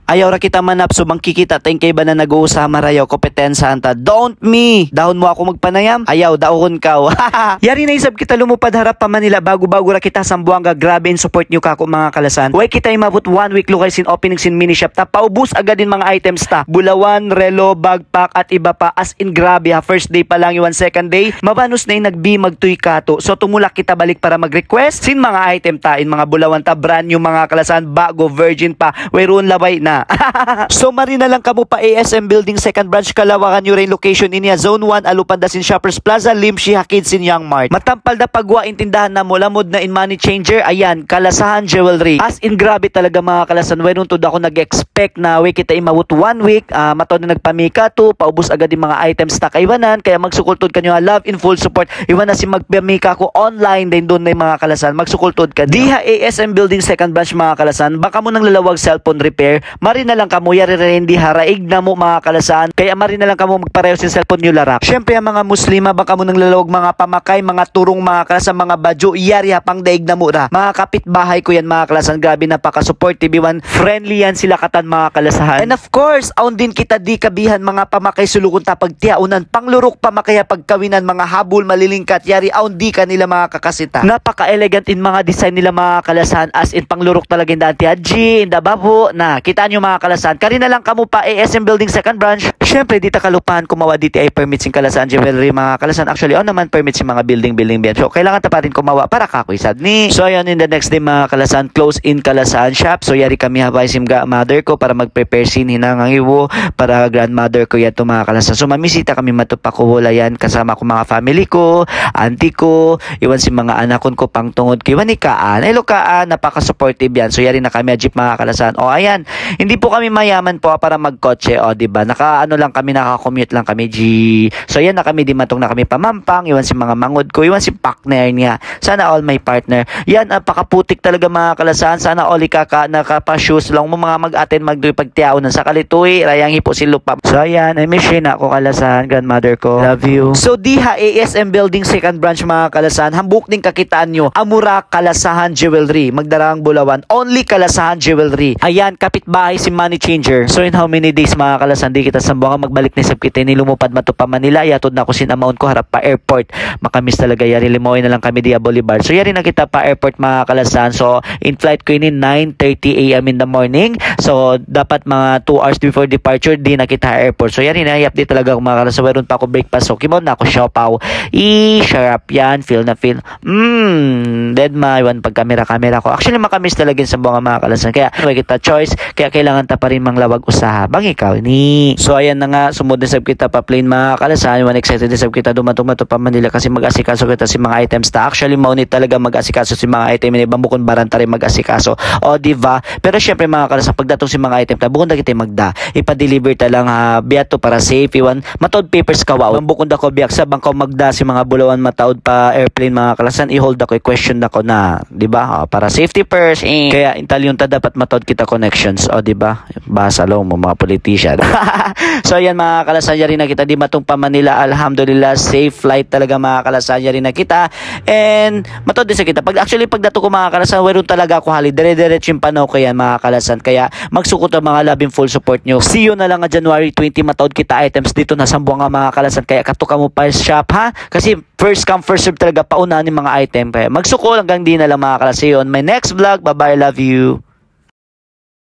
Ayaw ra kita manap subang kikita tayong kay ba na nag-uusa marayaw kompetensahan ta. Don't me. Dahon mo ako magpanayam. Ayaw dahon ka. Yari na isab kita lumupad harap pa Manila bago-bago ra kita sambuanga. Grabe in support nyo ka mga kalasan. Way kita imabot 1 week lokal sin opening sin mini shop ta. Paubos agad din mga items ta. Bulawan, relo, bagpack at iba pa. As in grabe ha. First day pa lang yung second day. Mabanos na yung nagbi magtuy kato. So tumulak kita balik para mag-request sin mga item ta. In mga bulawan ta. Brand new mga kalasan. Bago, virgin pa. Wayroon labay na. So marina lang kamo pa ASM Building second branch Kalawakan nyo rin location inya Zone 1 Alupanda sin Shoppers Plaza Limshi Hakid sin Young Mart. Matampal na pagwa intindahan na mo lamod na in money changer. Ayan Kalasahan Jewelry. As in grabe talaga mga kalasan. Wayron to ako nag-expect na way kita imawot 1 week. Mataw na nagpamika to. Paubos agad yung mga items na kaiwanan. Kaya magsukultod kanyo love in full support. Iwan na si magpamika ko online din doon na yung mga kalasan. Magsukultod ka. Diha ASM Building second branch mga kalasan. Baka mo nang lalawag cellphone repair. Marina lang kamo yari rin di haraig na mo mga kalasan. Kaya marina lang kamo magpareho sin cellphone nyo larak. Syempre ang mga muslima baka mo nang lalawag mga pamakay, mga turong mga kalasan, mga badyo, yari hapang daig na mo ra. Mga kapitbahay ko yan mga kalasan. Grabe napaka-supportive iwan. Friendly yan sila katan mga kalasahan. And of course, aun din kita di kabihan mga pamakay sulukon ta pagtiaunan. Panglurok pamakaya pagkawinan mga habol malilingkat. Yari aun di kanila mga kakasita. Napaka-elegant in mga design nila mga kalasahan. As in panglurok talaga yung dati. Haji, indababo na. Kita nyo mga kalasan. Karina lang kamo pa ASM Building second branch. Syempre dita kalupahan kumawa DTI permit sin Kalasan Jewelry mga kalasan. Actually on naman permit sin mga building biyan. So kailangan tapatin kumawa para kakoy sadni. So ayan in the next day mga kalasan close in Kalasan shop. So yari kami habay simga mother ko para mag-prepare sin hinangang iwo para grandmother ko yato mga kalasan. So mamisita kami matupakuhulayan kasama ko mga family ko, auntie ko, iwan si mga anak ko pangtungod ko. Iwan ni Kaan. Hello Kaan, napaka-supportive yan. So yari na kami jeep mga kalasan. O ayan, hindi po kami mayaman po para magkotse. O diba, naka-ano lang kami, naka-commute lang kami G. So yan na kami, di matong na kami pamampang. Iwan si mga mangod ko, iwan si partner niya. Sana all my partner. Yan, napakaputik talaga mga kalasan. Sana all nakapa-shoes lang mo mga mag-attend magdoy pagtiao na sa kalitoy. Rayang hipo si Lupa. So ayan, I miss you na ako kalasan, grandmother ko. Love you. So diha ASM Building second branch mga kalasan. Hambuk din kakitaan nyo. Amura Kalasahan Jewelry. Magdarang Bulawan. Only Kalasahan Jewelry. Ayan, kapitbahay si Money Changer. So in how many days mga kalasan di kita sambuanga magbalik ni sab kita ni lumupad mato pa Manila. Yatod na ako sin amount ko harap pa airport. Makamis talaga yari limoy na lang kami diya Boulevard. So yari na kita pa airport mga kalasan. So in flight ko ini 9:30 AM in the morning. So dapat mga 2 hours before departure di na kita airport. So yari na yapdi talaga ako mga kalasan. Meron pa ako breakfast. So kimon na ako siopaw. Sharap yan. Feel na feel. Dead ma. Iwan pag kamera ko. Actually makamis talaga sa mga kalasan. Kaya may kita choice. Kaya kailangan ta pa rin manglawag usaha. Bang ikaw ni. So ayan na nga. Sumod na sab kita pa plane mga kalasan. Iwan excited na sab kita dumatong-mato pa Manila kasi mag-asikaso kita si mga items ta. Actually maunit talaga mag-asikaso si mga item. Ibang bukon baranta rin mag-asikaso. O diba? Pero syempre mga kalasan pagdatong si mga item ta bukon na kita magda. Ipa-deliver ta lang ha. Biyato para safe. Iwan matod papers kawaw. Bukon da ko biyak sa bangkaw magda si mga bulawan mataod pa airplane mga kalasan. I-hold ako. I-question ako na. Diba? Para safety first. Kaya intalyon ta dapat matod kita connections. O diba? Basa lang mo mga politician. So ayan mga kalasan rin na kita di matong pa Manila. Alhamdulillah safe flight talaga mga kalasan rin na kita. And matod din sa kita. Actually pagdato ko mga kalasan wayron talaga ako hali. Dire-diretso yung panaw ko yan mga kalasan. Kaya magsukot ang mga labing full support nyo. See you na lang January 20 mataod kita items dito na sambuanga mga kalasan. Kaya katuka mo pa shop ha. Kasi first come first serve talaga paunahan yung mga item. Kaya magsuko hanggang di na lang mga kalasan. See you on my next vlog. Bye bye, love you.